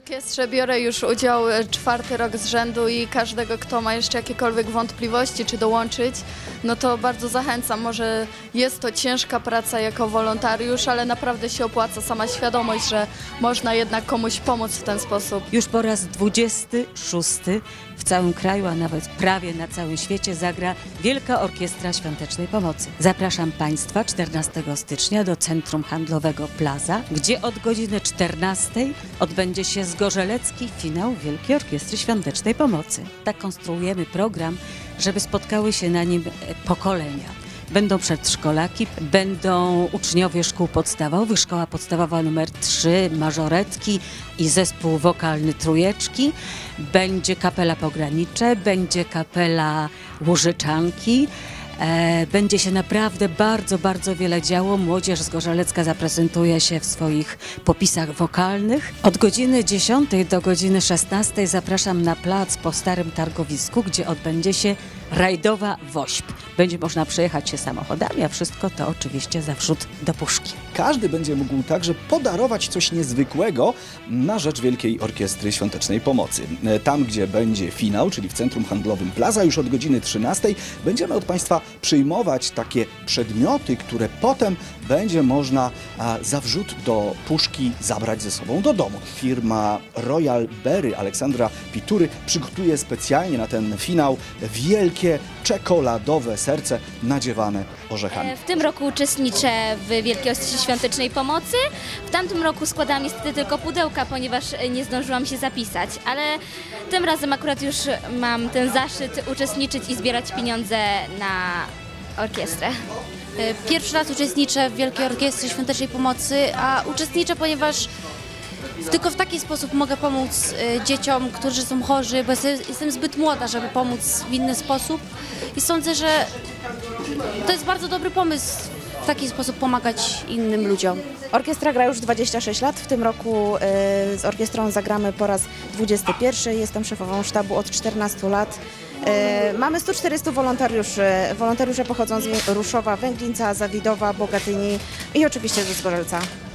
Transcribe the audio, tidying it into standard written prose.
orkiestrze biorę już udział 4. rok z rzędu i każdego, kto ma jeszcze jakiekolwiek wątpliwości, czy dołączyć, no to bardzo zachęcam. Może jest to ciężka praca jako wolontariusz, ale naprawdę się opłaca sama świadomość, że można jednak komuś pomóc w ten sposób. Już po raz 26 w całym kraju, a nawet prawie na całym świecie zagra Wielka Orkiestra Świątecznej Pomocy. Zapraszam Państwa 14 stycznia do Centrum Handlowego Plaza, gdzie od godziny 14 odbędzie się zgorzelecki finał Wielkiej Orkiestry Świątecznej Pomocy. Tak konstruujemy program, żeby spotkały się na nim pokolenia. Będą przedszkolaki, będą uczniowie szkół podstawowych, szkoła podstawowa nr 3, mażoretki i zespół wokalny Trójeczki. Będzie kapela Pogranicze, będzie kapela Łużyczanki. Będzie się naprawdę bardzo wiele działo. Młodzież zgorzelecka zaprezentuje się w swoich popisach wokalnych. Od godziny 10 do godziny 16 zapraszam na plac po Starym Targowisku, gdzie odbędzie się rajdowa Wośp. Będzie można przejechać się samochodami, a wszystko to oczywiście za wrzód do puszki. Każdy będzie mógł także podarować coś niezwykłego na rzecz Wielkiej Orkiestry Świątecznej Pomocy. Tam, gdzie będzie finał, czyli w Centrum Handlowym Plaza, już od godziny 13 będziemy od Państwa przyjmować takie przedmioty, które potem będzie można za wrzód do puszki zabrać ze sobą do domu. Firma Royal Berry Aleksandra Pitury przygotuje specjalnie na ten finał wielkie czekoladowe serce nadziewane orzechami. W tym roku uczestniczę w Wielkiej Orkiestrze Świątecznej Pomocy. W tamtym roku składałam niestety tylko pudełka, ponieważ nie zdążyłam się zapisać, ale tym razem akurat już mam ten zaszczyt uczestniczyć i zbierać pieniądze na orkiestrę. Pierwszy raz uczestniczę w Wielkiej Orkiestrze Świątecznej Pomocy, a uczestniczę, ponieważ tylko w taki sposób mogę pomóc dzieciom, którzy są chorzy, bo jestem zbyt młoda, żeby pomóc w inny sposób i sądzę, że to jest bardzo dobry pomysł w taki sposób pomagać innym ludziom. Orkiestra gra już 26 lat, w tym roku z orkiestrą zagramy po raz 21. Jestem szefową sztabu od 14 lat. Mamy 140 wolontariuszy. Wolontariusze pochodzą z Ruszowa, Węglińca, Zawidowa, Bogatyni i oczywiście ze Zgorzelca.